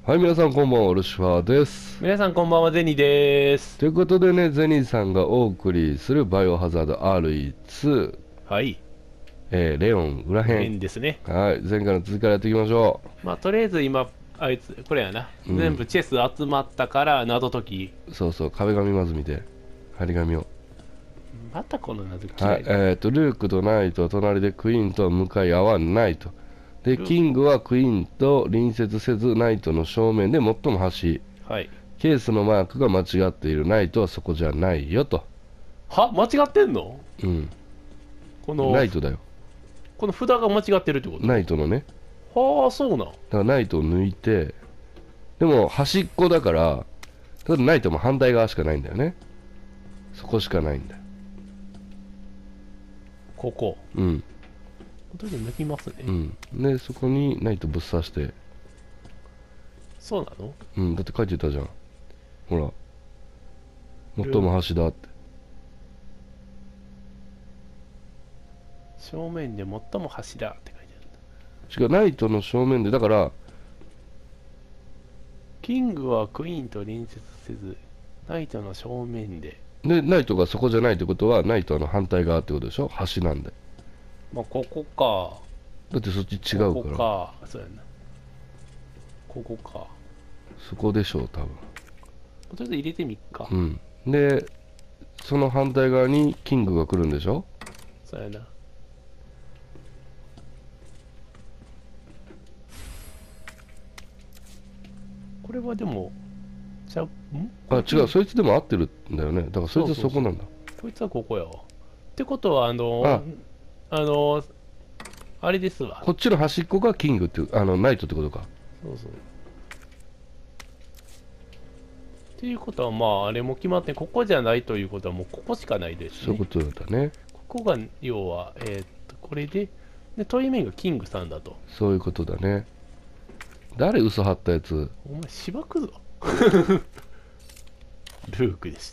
はい、皆さんこんばんは、ルシファーです。 皆さんこんばんは、ゼニーです。 ということでね、ゼニーさんがお送りするバイオハザード RE2、 はい。 レオン裏編。 変ですね。 はい、前回の続きからやっていきましょまあ、とりあえず今、あいつ、これやな。 う。うん、 全部チェス集まったから謎解き。 そうそう、壁紙まず見て、張り紙を。 またこの謎はい、 嫌いだ。 ルークとナイトは隣でクイーンとは向かい合わないと。で、 ルーキングはクイーンと隣接せず、ナイトの正面で最も端。 はい。 ケースのマークが間違っている。ナイトはそこじゃないよと。 は間違ってんの？ うん、 この、 ナイトだよ。 この札が間違ってるってこナイトのね。 と？はあ、そうなん。 だからナイトを抜いて、でも端っこだから、ただナイトも反対側しかないんだよね。そこしかないんだよ。 ここ。 うん。 とりあえず抜きますね。 うん。で、そこにナイトぶっ刺して、 そうなの？ うん、だって書いてたじゃん。ほら、 ル最も端だって。 正面で最も柱って書いてある。 違う、ナイトの正面で、だから、 キングはクイーンと隣接せず、ナイトの正面で。 で、ナイトがそこじゃないってことは、ナイトは反対側ってことでしょ。端なんで。 まあ、ここか。 だってそっち違うこから。 こか。そうやな。ここか。 そこでしょう、多分。 とりあえず入れてみっか。 うん。で、その反対側にキングが来るんでしょ。 そうやな。これはでも、こあ、 れ違う、そいつでも合ってるんだよね。だからそいつはそこなんだ。 こいつはここやわ。ってことは、 あ、 あの、あれですわ。 こっちの端っこがキングっていう、ナイトってことか。 そうそう。っていうことは、まあ、あれも決まって、ここじゃないということは、もうここしかないですね。 そういうことだったね。 ここが、要は、これで、問い面がキングさんだと。 そういうことだね。誰嘘張ったやつ。 お前、しばくぞ。ルークでした。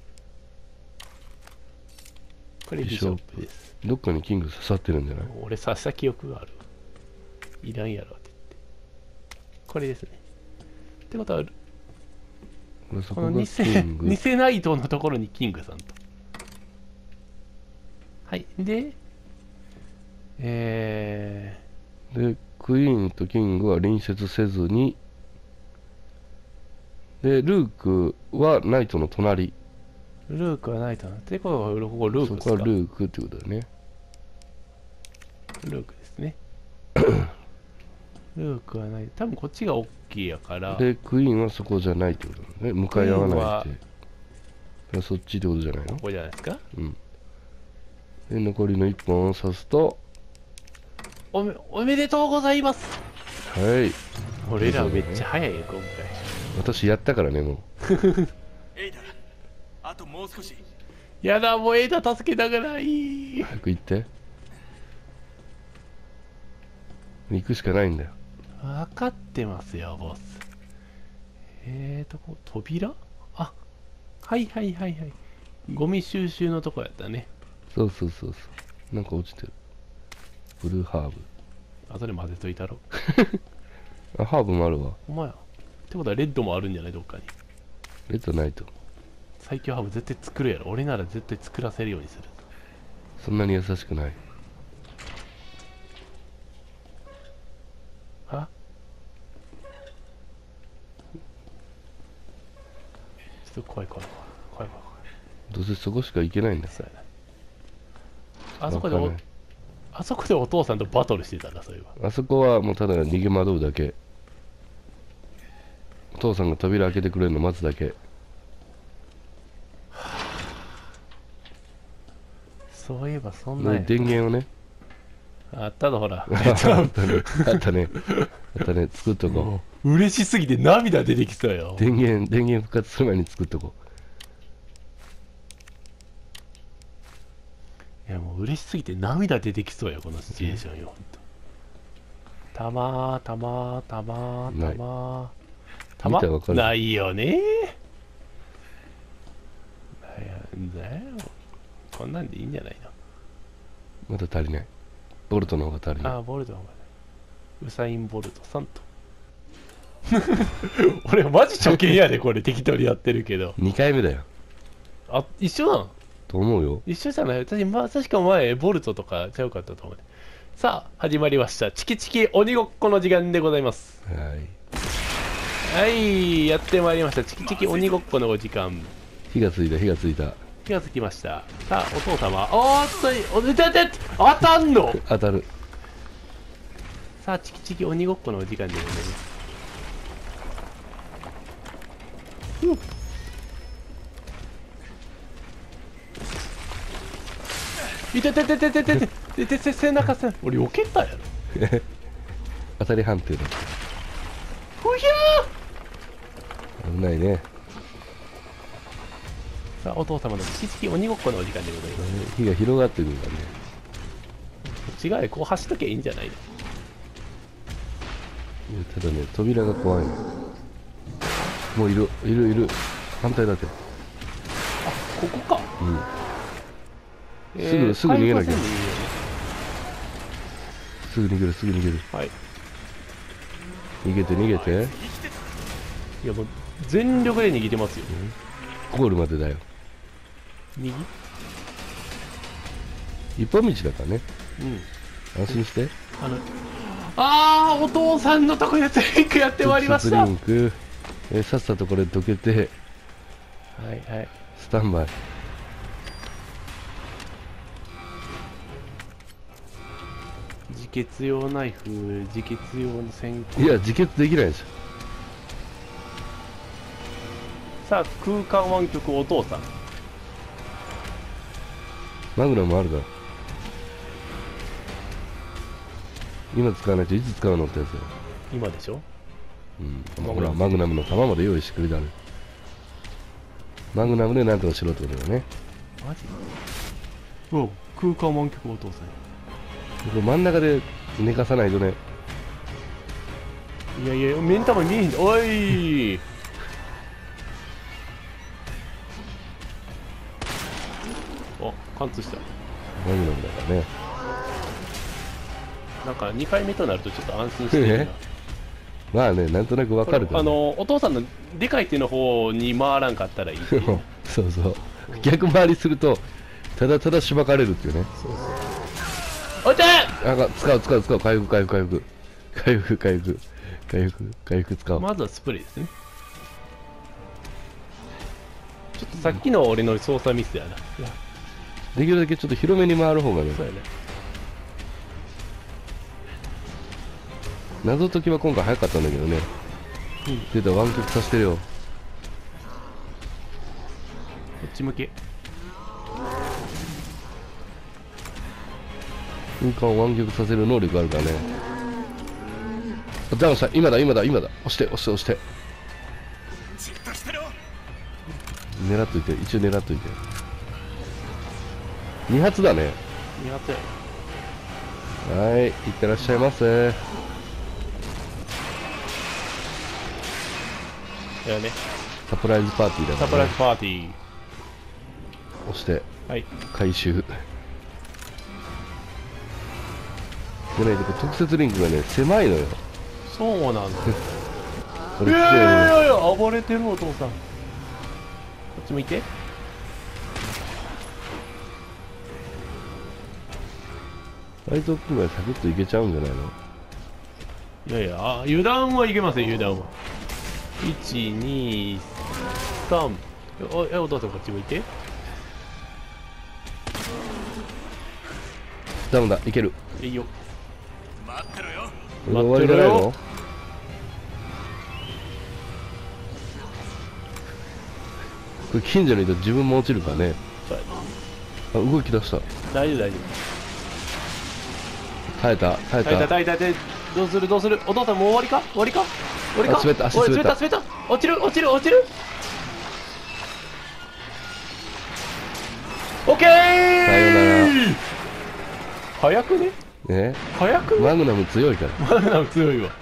これビショップです。 どっかにキング刺さってるんじゃない。 俺刺した記憶がある。いらんやろって言って。これですね。ってことは、 そこがこの偽キング。 偽ナイトのところにキングさんと。はい。で、 で、クイーンとキングは隣接せずに、で、ルークはナイトの隣。 ルークはナイトな。ってことは、ここルークそこはですか？ ルークってことだよね。 ルークですね。ルークはナイト。多分こっちが大きいやから、 で、クイーンはそこじゃないってことだね。向かい合わないって。だクイからそっちってことじゃないの。 ここじゃないですか？ うん。で、残りの1本を刺すと、 おめでとうございます。 はい。 俺らめっちゃ早いよ、今回。 私やったからね、もエイダ、あともう少し。 やだ、もうエイダ助けたくない。 う。早く行って。行くしかないんだよ。 分かってますよ、ボス。扉？あ、はいはいはいはい。ゴミ収集のとこやったね。 そうそうそうそう。なんか落ちてる。ブルーハーブ。 あとで混ぜといたろ。 あ、ハーブもあるわ。 お前や。ってことはレッドもあるんじゃない？どっかに。 レッドないと。 最強ハーブ絶対作るやろ。俺なら絶対作らせるようにする。 そんなに優しくない。 あ、ちょっと怖い怖い怖い怖い怖い怖い。 どうせそこしか行けないんだ。 そうやな。あそこでわかんない。 あそこでお父さんとバトルしてたな、そういえば。 あそこはもうただ逃げ惑うだけ。お父さんが扉開けてくれるの待つだけ。 そういえばそんなでや電源をね。 あったのほら。 あったね。あったね。あったね。作っとこもう嬉しすぎて涙出てきそうよ。 う。電源復活する前に作っとこいやもう嬉しすぎて涙出てきそうよ、このシチュエーションよ。ほんとたまーたまーたまーたまーたま見たらわかるないよねなんだよ。こんなんでいいんじゃないの？ う。まだ足りない。ボルトの方が足りない。 ああ、ボルトの方がね。ウサイン・ボルトさんと。 俺マジ初見やでこれ適当にやってるけど。 2回目だよ。 あ、一緒なん？ と思うよ。 一緒じゃない？私、確か前ボルトとかちゃうかったと思うね。さあ始まりました、チキチキ鬼ごっこの時間でございます。 はい。 はい、やってまいりました、チキチキ鬼ごっこのお時間。 火がついた、火がついた。 気がつきました。さあお父様、おーっと、おいてて当たんの。 当たる。 さあチキチキ鬼ごっこのお時間でございます。いてててててててててて、背中せん、俺避けたやろ。 当たり判定だ。 ふひゃ危ないね。 ー。さあお父様のチキチキ鬼ごっこのお時間でございます。 火が広がってくるからね。 違うよ、こう走っときゃいいんじゃないの。 いやただね、扉が怖いの。もういる、いる、いる。反対だって。 ここか。 うん。すぐ逃げなきゃ。 回復はせんでいいよね。 すぐ逃げる、すぐ逃げる。 はい。 逃げて、逃げて。 いやもう全力で握ってますよ。 ゴールまでだよ。 右？ 一本道だからね。 うん。 安心して。 お父さんのとこやつリンクやってまいりました。 リンク。さっさとこれどけて、 はいはい。 スタンバイ。 自決用ナイフ、自決用の線香。 いや、自決できないですよ。 さあ空間湾曲お父さん。 マグナムあるから。今使わないといつ使うのってやつよ。 今でしょ。 うん。ほら、マグナムの弾まで用意してくれたね。マグナムでなんとかしろってことだよね。 マジ？うわ、空間湾曲お父さん。 これ真ん中で寝かさないとね。 いやいや、目ん玉見えへんで。おいお、貫通した。 マグナムだからね。 なんか2回目となるとちょっと安心してるな。 まあね、なんとなくわかるから、ね。 お父さんのでかい手の方に回らんかったらいいっていう。 そうそう。逆回りすると、ただただしばかれるっていうね。 そうそう。おいてなんか、使う。回復。回復使おう。 まずはスプレーですね。ちょっとさっきの俺の操作ミスやな。 できるだけちょっと広めに回る方がね。 そうやね。 謎解きは今回早かったんだけどね。出た、湾曲させてるよ。 こっち向け。 空間を湾曲させる能力あるからね。ダウンした。今だ。押して。 じっとしてろ。 狙っといて。一応狙っといて。2発だね。 2発や。 はい。いってらっしゃいませ。 いやね。 サプライズパーティーだから、ね。 サプライズパーティー。 押して。 はい。 回収。でね、特設リンクがね、狭いのよ。 そうなんだ。 これいや暴れてるお父さん。こっち向いて。 ライト君がサクッといけちゃうんじゃないの？ いやいや、油断はいけません、油断は。1、2、3。お父さんこっち向いて。 ダウンだ、いける。 いいよ。 待ってろよ。 これで終わりじゃないの？これ近所にいると自分も落ちるからね。 そうやあ、動き出した。 大丈夫。 耐えた。 耐えた。どうするお父さんもう終わりか滑った足滑った滑った落ちるオッケー。 さよな早くね。 ら。ね。 早くね。 マグナム強いから。 マグナム強いわ。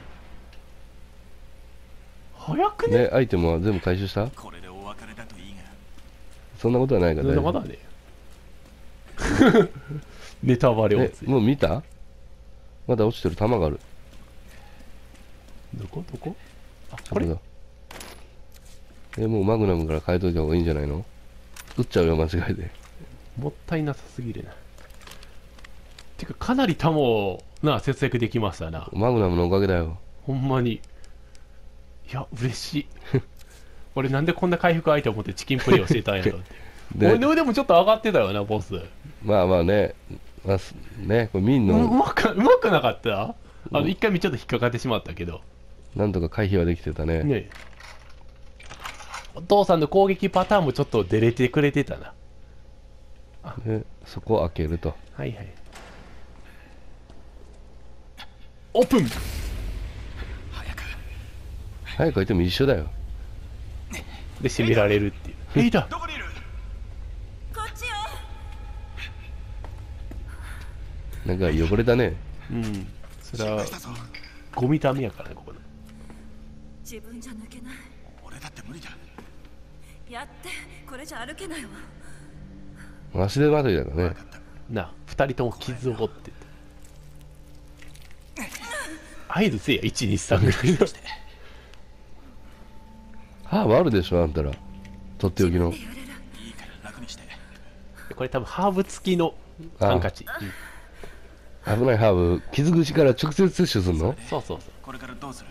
早くね。 ね、アイテムは全部回収した？ これでお別れだといいが。 そんなことはないからね。 まだね。ネタバレをつい。 もう見た？まだ落ちてる弾がある。 どこあ、これそうだ。もうマグナムから変えといた方がいいんじゃないの？撃っちゃうよ、間違いで。 もったいなさすぎるな。てか、かなり弾をな、節約できましたな。 マグナムのおかげだよ。 ほんまに。いや、嬉しい。俺なんでこんな回復アイテム持ってチキンプレイ教えたんやろって。 で俺の腕もちょっと上がってたよな、ボス。 まあまあね、まあ、ね、これミンうのまくなかった一回目ちょっと引っかかってしまったけど。 なんとか回避はできてたね。 ねえ。お父さんの攻撃パターンもちょっと出れてくれてたな。 でそこを開けると。 はいはい。オープン。 早く開いても一緒だよ。 で、閉められるっていう。エイだ。 どこにいる？ こっちよ。 なんか汚れたね。 うん。それはしたぞ。 ゴミためやからね、ここの。 自分じゃ抜けない。 俺だって無理だ。 やってこれじゃ歩けないわ。 足手まといだからね。 なあ、二人とも傷を負ってて。合図せや、1、2、3ぐらいの。 ハーブあるでしょ、あんたら。とっておきの。 いいから楽にして。 これ多分ハーブ付きのハンカチ。 危ないハーブ、傷口から直接摂取すんの？ そうそうそう。 これからどうする？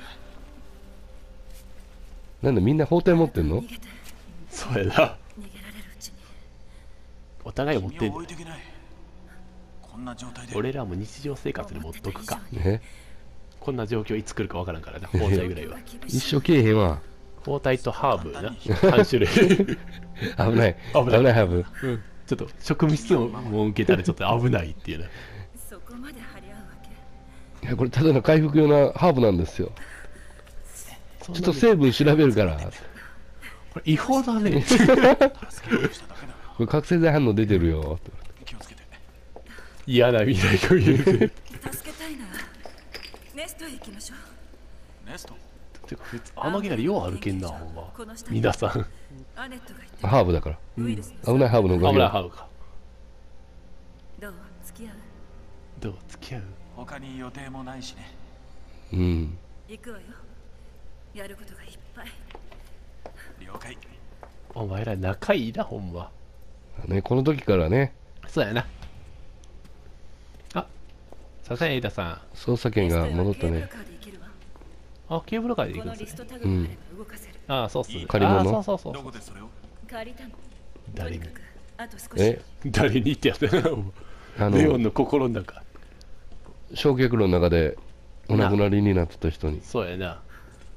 なんでみんな包帯持ってんの？ 逃げて。 そうやな。 逃げられるうちに。 お互い持って君んの。 を置いていけない。こんな状態で。 俺らも日常生活に持っとくか。 ね、 こんな状況いつ来るかわからんからな、包帯ぐらいは。 一生けえへんわ。 包帯とハーブな、3種類。 危ない。 危ない危ないハーブ。 うん。ちょっと職務質問も受けたらちょっと危ないっていうね。 そこまで張り合うわけ。 いや、これただの回復用なハーブなんですよ。 ちょちょっと成分調べるから。 これ違法だね。 助けようとしただけだ。 これ覚醒剤反応出てるよ。 気をつけて。 嫌な未来が見える。 助けたいならネストへ行きましょう。 ネスト。 てか普通あのギャラよう歩けんな、ほんま。 この下に皆さん。 アネットが言ってハーブだから。 ウイルスの危ないハーブのおか危げだ。 ないハーブか。 どう付き合う？ どう付き合う？ 他に予定もないしね。 うん。 行くわよ。やることがいっぱい。 了解。 お前ら仲いいな、ほんま。 ね、この時からね、 そうやな。あ、さすがにエイダさ捜査権が戻ったケーブルね。 カーで行けるわ。 ん。あ、ケーブルカーで行このくんですね。 リストタグがあれば動かせる。 ああ、そうっすね。 借り物ああ、そうそうそうどこでそれを？ 借りたの。 誰にとにかくあと少し。 え、 誰にってやったな。 あの、 レオンの心の中。 焼却炉の中でお亡くなりになってた人に。 そうやな。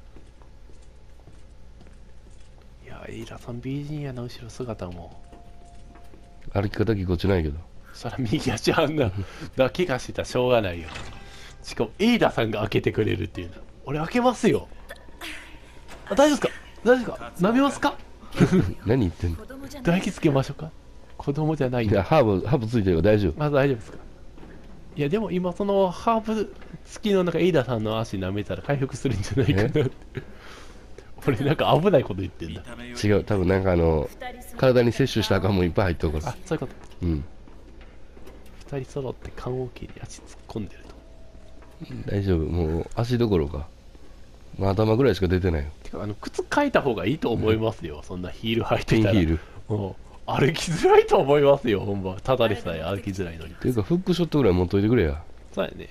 いや、エイダさん美人やな、後ろ姿も。 歩き方ぎこちないけど。 そら右足あんな、だけがしてたらしょうがないよ。しかも、エイダさんが開けてくれるっていうの。俺開けますよ。あ、大丈夫ですか？大丈夫ですか？舐めますか？ 何言ってんの？ 子供じゃない。 唾液つけましょうか？子供じゃないんいや、 だ。 ハーブついてるよ、大丈夫。 まず大丈夫ですか？いや、でも今そのハーブ付きのなんかエイダさんの足舐めたら回復するんじゃないかなって。俺なんか危ないこと言ってんだ。 見た目より違う、多分なんか体に摂取した赤もいっぱい入っとるから。 あ、そういうこと。 うん。 二人揃って棺桶に足突っ込んでると。 大丈夫。もう足どころか。まあ頭ぐらいしか出てないよ。 てか、靴履いた方がいいと思いますよ。そんなヒール履いてたら。 ピンヒール。 もう歩きづらいと思いますよ、ほんま。ただでさえ歩きづらいのに。 っていうか、フックショットぐらい持っといてくれや。 そうやね。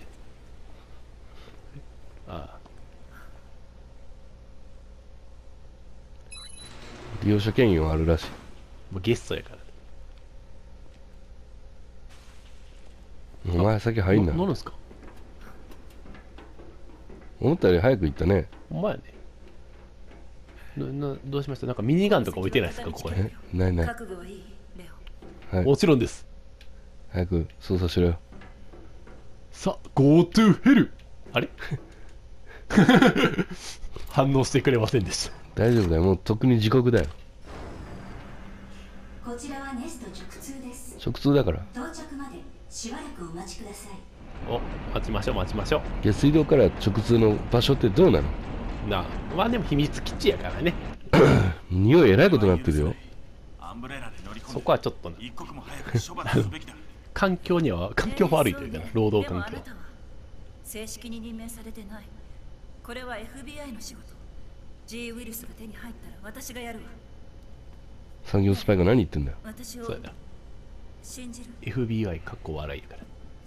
ああ。 利用者権限はあるらしい。 もうゲストやから。 お前先入んな。 乗るんすか？ 思ったより早く行ったね。 ほんまやね。どうしました？なんかミニガンとか置いてないですか、ここに。 え、ないない。 覚悟はいい、レオ。 はい。 もちろんです。 早く操作しろよ。 さあ、Go to hell! あれ反応してくれませんでした。 大丈夫だよ。もうとっくに時刻だよ。 こちらはネスト直通です。 直通だから。 到着までしばらくお待ちください。 お、待ちましょう、待ちましょ下水道から直通の場所ってどうなの？ う。なあ、まあでも秘密基地やからね。 匂いえらいことになってるよ。 アンブレラで乗り込んでそこはちょっとな。 一刻も早く処罰すべきだ。 環境悪いというかな、労働環境でもあな。たは正式に任命されてない。これは FBI の仕事。 G ウイルスが手に入ったら私がやるわ。 産業スパイが何言ってんだよ。 私をそうやな。 信じる。 FBI かっこ笑いやから。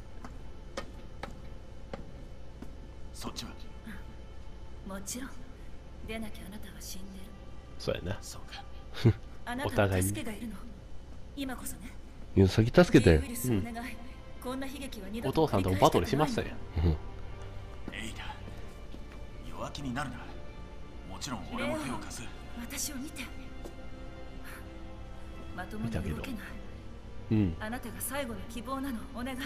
そっちはもちろん出なきゃあなたは死んでる。 そうやな。 そうか。 あなたのお互いに助けがいるの。今こそね。 いや、先助けた G よウイ。ルスお願い。こんな悲劇は二度おと父さんともバトルしましたよ。 エイダ、弱気になるな。もちろん俺も手を貸す。 私を見て。まともに動けない。 うん。 あなたが最後の希望なの。お願い。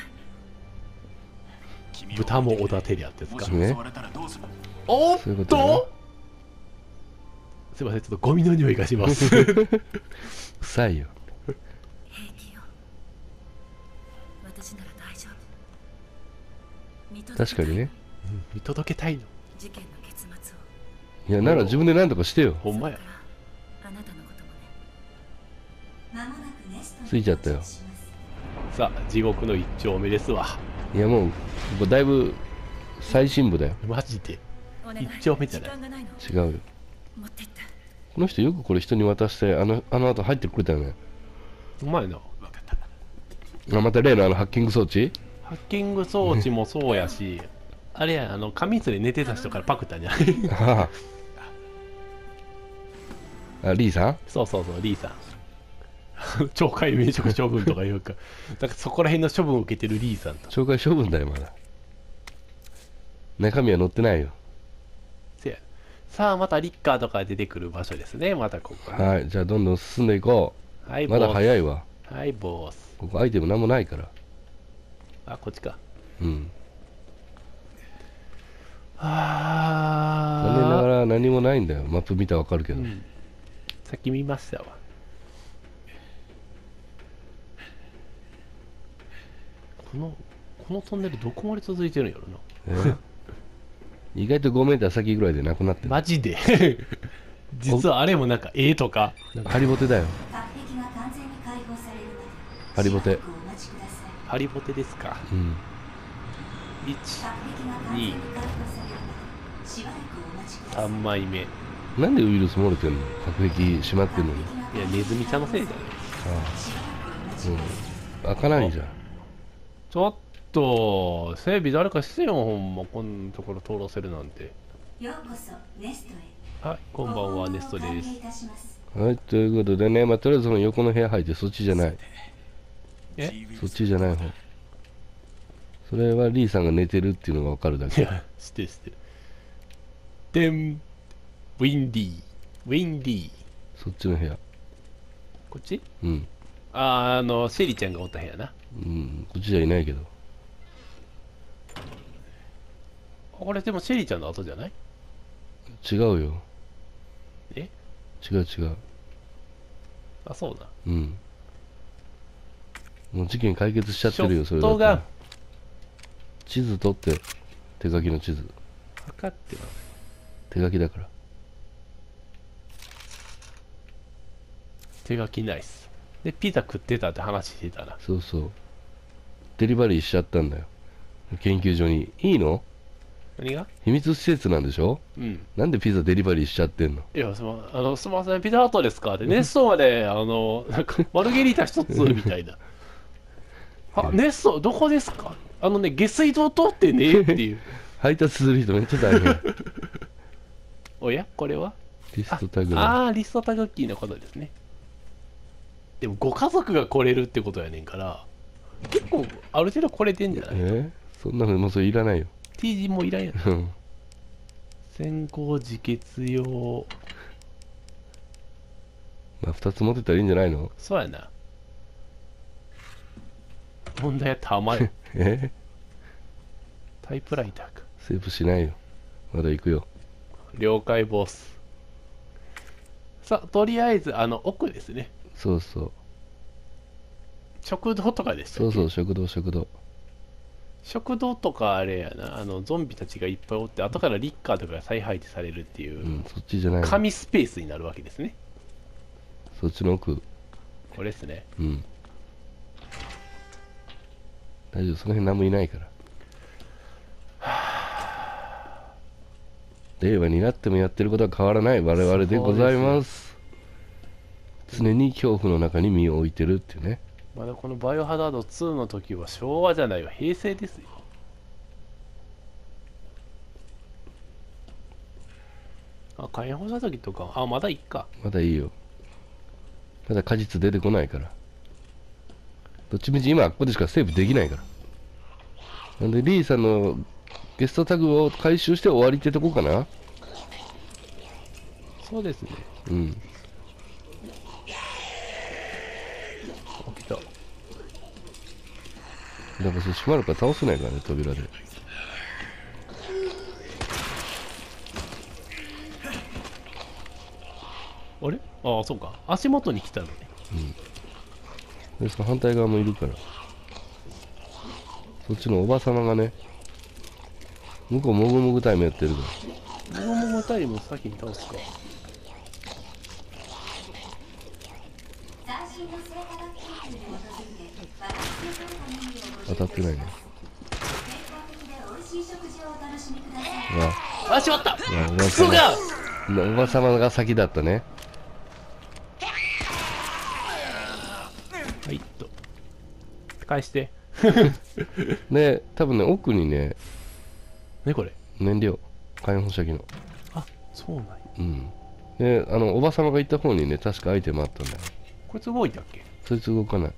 君を豚も織田テリアってやつか。 もし襲われたらどうする？ おっそういうことだなとすいません、ちょっとゴミの匂いがします。 臭いよ。 平気よ。私なら大丈夫。見届けたい確かにね。 見届けたいの。 事件の結末を。 いや、なら自分で何とかしてよ。 ほんまやそ。れからあなたのこともね。 まもなくネストについちゃったよ到着しますさあ、地獄の一丁目ですわ。 いや、もう、ここだいぶ最深部だよ。 マジで。 お願い。 一丁目じゃない時間がないの。 違うよ。 持ってって。 この人よくこれ人に渡して、あの後入ってくれたよね。 うまいな。 わかった。 あ、また例のあのハッキング装置ハッキング装置もそうやし、あれや、仮室で寝てた人からパクったんじゃない？ ああ。あ、リーさんそうそうそう、リーさん。懲戒免職処分とかいうか、だからそこら辺の処分を受けてるリーさんと。 懲戒処分だよ、まだ。中身は載ってないよ。 せやさあ、またリッカーとか出てくる場所ですね、またここ。 はい、じゃあどんどん進んでいこはい、 う。まだ早い。 いわ。 はい、ボス。 ここアイテムなんもないから。 あ、こっちか。 うん。 あ残念ながー。 ら何もないんだよ。マップ見たらわかるけど。 うん。さっき見ましたわ。このトンネルどこまで続いてるんやろな。 意外と5メーター先ぐらいでなくなってる。 マジで実はあれもなんか絵とかなんかハリボテだよ。 隔壁が完全に解放されるまでハリボテしばらくお待ちください。 ハリボテですか。 うん。 1、 隔壁が完全に解放されるまでしばらくお待ちください。 3枚目。いなんでウイルス漏れてんの？隔壁閉まってんのに。 や、ネズミちゃんのせいじゃない。 開かないじゃん。 ちょっと整備誰かしてよ、ほんま。こんなところ通らせるなんて。 ようこそネストへ。 はい、こんばんは、ネストですご訪問を歓迎いたします。 はい、ということでね、まあ、とりあえずその横の部屋入ってそっちじゃない。 えそっちじゃない方。それはリーさんが寝てるっていうのがわかるだけ。 いや、知ってる知ってる。でん、ウィンディー、ウィンディー。 そっちの部屋。 こっち？ うん。 シェリちゃんがおった部屋な。 うん、こっちじゃいないけど。 これでもシェリちゃんの後じゃない？ 違うよ。 え？ 違う違う。 あ、そうだ。 うん。もう事件解決しちゃってるよ、 シそれだったらョットガン。 地図取って。手書きの地図。 測ってます。 手書きだから。 手書きナイス。で、ピザ食ってたって話してたな。 そうそう。デリバリーしちゃったんだよ。研究所に。いいの？ 何が？ 秘密施設なんでしょ？ うん。 なんでピザデリバリーしちゃってんの？ いや、すみません、ピザハットですかって、ネストまで、なんか、マルゲリータ一つみたいな。あ、ネスト、どこですか？下水道通ってねっていう。 配達する人めっちゃ大変。 おやこれは？ リストタグの。 リストタグキーのことですね。でも、ご家族が来れるってことやねんから、結構、ある程度来れてんじゃない？ そんなのもうそれいらないよ。 T 字もいらんやん。 うん先行自決用。 まあ2つ持ってたらいいんじゃないの？ そうやな。問題は玉よ。タイプライターか。 セーブしないよ。まだ行くよ。 了解ボス。さあ、とりあえず、奥ですね。 そうそう。 食堂とかでしたっけ？ そうそう、食堂食堂。 食堂とかあれやな、ゾンビたちがいっぱいおって、後からリッカーとかが再配置されるっていう、 うん、そっちじゃないの。 紙スペースになるわけですね。 そっちの奥。 これですね。 うん。大丈夫、その辺何もいないから。 令和になってもやってることは変わらない我々でございます。常に恐怖の中に身を置いてるっていうね。 まだこのバイオハザード2の時は昭和じゃないわ、平成ですよ。あ、火炎放射時とか、あ、まだいっか。 まだいいよ。まだ果実出てこないから。どっちみち今ここでしかセーブできないから。なんでリーさんのゲストタグを回収して終わりってとこかな。 そうですね。 うん。 起きた。 だからそれ閉まるから倒せないからね、扉で。 あれ、ああ、そうか。足元に来たのね。 で、その反対側もいるから。そっちのおばさまがね、向こうもぐもぐタイムやってるかもももたりも先に倒すか。 斬新な生化学研究に基づいて私のためにら。当たってないね。 健康的で美味しい食事をお楽しみください。 うわ、 あ、しまったうわおばクさまソがおばさまが先だったね。 はいっと。返して。 で、多分ね、奥にね、 ね、これ。 燃料、火炎放射器の。 あ、そうなんや。 うん。で、おばさまが行った方にね、確かアイテムあったんだよ。 こいつ動いたっけ？ そいつ動かない。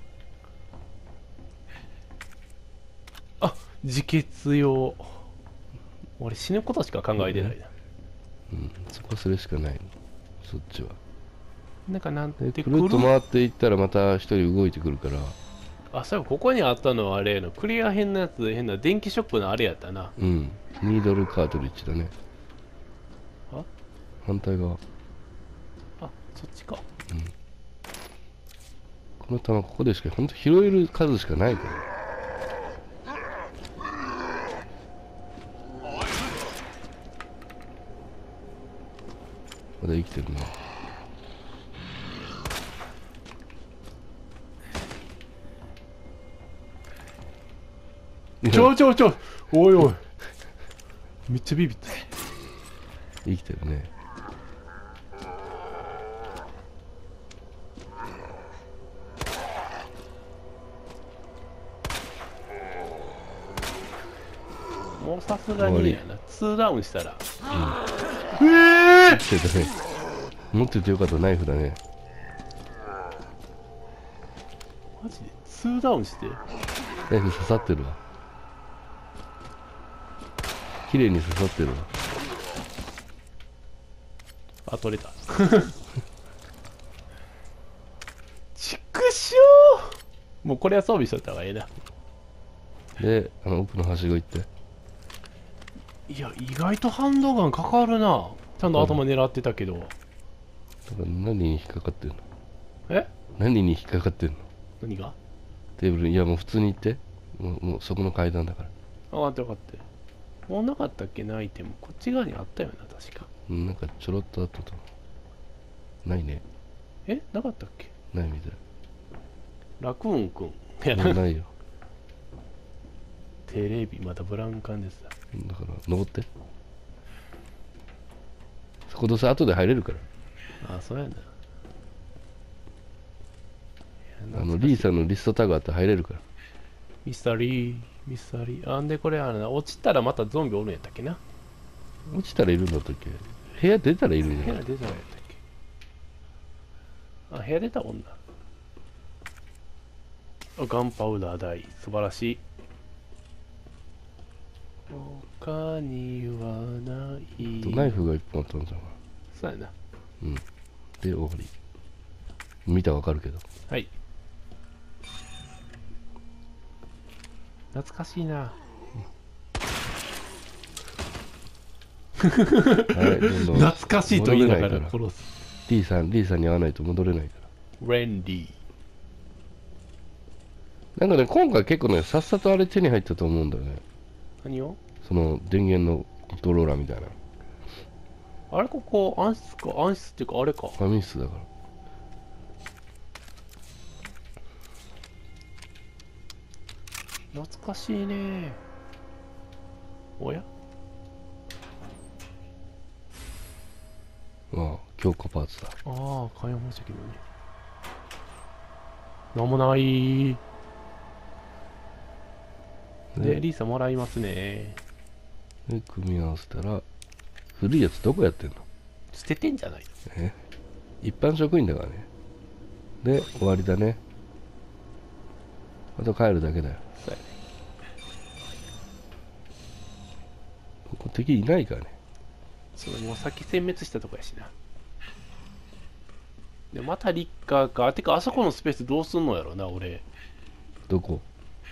あ、自決用。俺死ぬことしか考えてないな。 うん、そこするしかないの。そっちは。 なんかなんで、 てくるっと回っていったらまた一人動いてくるから、 あ、そういえばここにあったのはあれのクリア編のやつ、変な電気ショップのあれやったな。 うん。ニードルカートリッジだね。 あ、 反対側。 あ、そっちか。 この弾ここでしか、ほんと拾える数しかないから。まだ生きてるね。 ちょおいおい。めっちゃビビった。 生きてるね。 もうさすがにやな。2ダウンしたら。 生きてたね。持っててよかったナイフだね。 マジで2ダウンして。 ナイフ刺さってるわ。綺麗に刺さってるわ。 あ、取れた。ちくしょう。もうこれは装備しとった方がええな。 で、奥のはしご行って。 いや、意外とハンドガンかかるな。ちゃんと頭狙ってたけど。 だから何に引っかかってんの？ え？ 何に引っかかってんの？ 何が？ テーブル、いやもう普通に行って。もうそこの階段だから。 分かって分かって。もうなかったっけな、アイテム。こっち側にあったよな、確か。 うん、なんかちょろっとあったと思う。ないね。 え？なかったっけ？ ないみたい。 ラクーンくん。いやな、 ないよ。 テレビ、またブラウン管です。 だから、登って。そこどうせ後で入れるから。 あ、そうやな。 リーさんのリストタグあって入れるから。 ミスタリー、ミスタリー。あんで、これあれな、落ちたらまたゾンビおるんやったっけな。 落ちたらいるんだったっけ？部屋出たらいるんじ部ゃない？ 屋出たらやったっけ。あ、部屋出たもんな。あ、ガンパウダー台、素晴らしい。他にはない。 ナイフが一本あったんじゃん。 そうやな。 うん。で、終わり。見たらわかるけど。 はい。懐かしいな。 はい、どんどん懐かしいと言いながら戻れない殺す。 リーさんに会わないと戻れないかレンディ。 ら。なんかね、今回結構ね、さっさとあれ手に入ったと思うんだよね。 何を？ その電源のコントローラーみたいな。 あれ、ここ暗室か。暗室っていうかあれか。 ファミスだから。 懐かしいね。おや？ 強化パーツだ。 ああ、火炎放射器のね。なんもないで、リーサもらいますね。 で、組み合わせたら、古いやつどこやってんの？ 捨ててんじゃないの？ 一般職員だからね。で、終わりだね。あと帰るだけだよ。 そうやね。 ここ敵いないからね。 それもうさっき殲滅したとこやしな。で、またリッカーか。てか、あそこのスペースどうすんのやろな、俺。 どこ？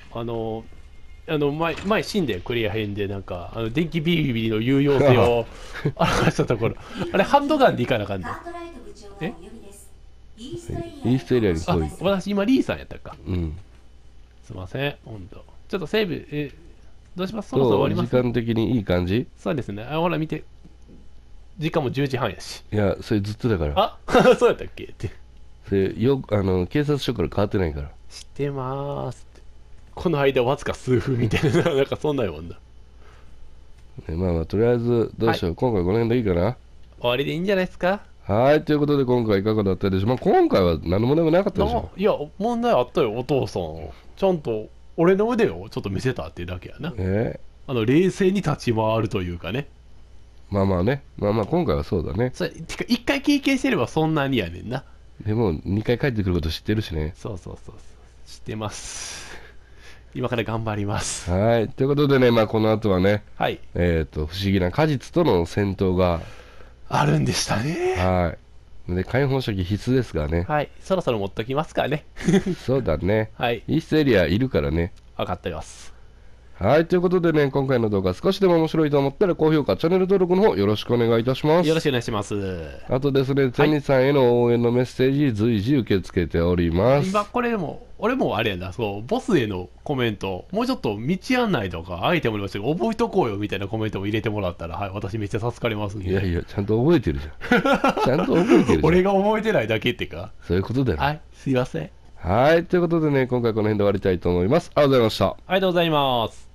前死んでクリア編で、なんか、電気ビリビリの有用性を表したところ。あれ、ハンドガンでいかなあかんの？ カートライト部長をおえ呼びです。イーストエリアイーストエリアにあ来い。、 私今リーさんやったか。 うん。 すいません、ほんと。ちょっとセーブ、どうします？そろそろ終わります？ 時間的にいい感じ？ そうですね。ほら見て。時間も10時半やし。 いや、それずっとだから。 あそうやったっけって。 それ警察署から変わってないから。 知ってまーすって。この間わずか数分みたいな、なんかそんなんやもんな。 ね、まあまあ、とりあえず、どうしよう。今回この辺でいいかな。 終わりでいいんじゃないですか？ はい、ということで今回いかがだったでしょう。まあ、今回は何もでもなかったでしょ。 いや、問題あったよ、お父さん。ちゃんと、俺の腕をちょっと見せたっていうだけやな。冷静に立ち回るというかね。 まあまあね。まあまあ、今回はそうだね。 てか、一回経験してればそんなにやねんな。 でも、2回帰ってくること知ってるしね。 そうそうそうそう。知ってます。今から頑張ります。 はい。ということでね、まあ、この後はね、 はい。 不思議な果実との戦闘が、 あるんでしたね。 はい。で、開放射器必須ですからね。 はい。そろそろ持っときますからね。 そうだね。 はい。 イーストエリアいるからね。 分かってます。 はい。ということでね、今回の動画少しでも面白いと思ったら高評価、チャンネル登録の方よろしくお願いいたします。 よろしくお願いします。 あとですね、千里さんへの応援のメッセージ随時受け付けております。 今これでも、俺もあれやな、そう、ボスへのコメント、もうちょっと道案内とかアイテムの場所覚えとこうよみたいなコメントも入れてもらったら、はい、私めっちゃ助かりますんで。 いやいや、ちゃんと覚えてるじゃん。ちゃんと覚えてるじゃん。 俺が覚えてないだけってか。 そういうことだよ。 はい、すいません。 はい。ということでね、今回この辺で終わりたいと思います。ありがとうございました。 ありがとうございます。